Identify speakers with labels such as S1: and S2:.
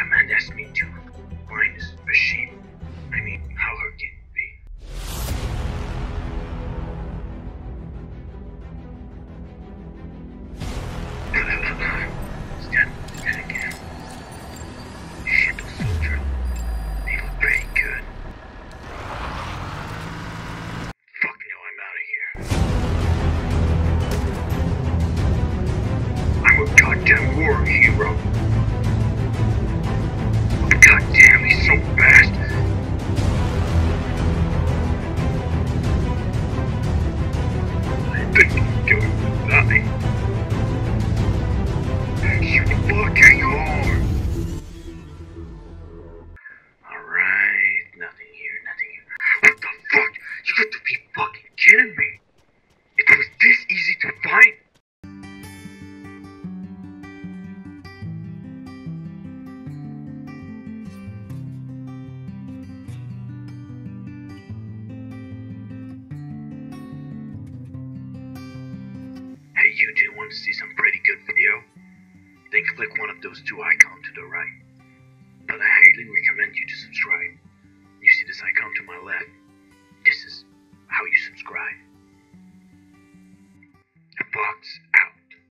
S1: command asked me to find a sheep. I mean, how hard can it be? Stand again. Shit, those soldiers. They look pretty good. Fuck no, I'm out of here. I'm a goddamn war hero. Goddamn, he's so fast. I think he's going to die. You fucking whore! Alright, nothing here. What the fuck? You got to be fucking kidding me! It was this easy to find! Hey, you didn't want to see some pretty good video? Then click one of those two icons to the right. But I highly recommend you to subscribe. You see this icon to my left?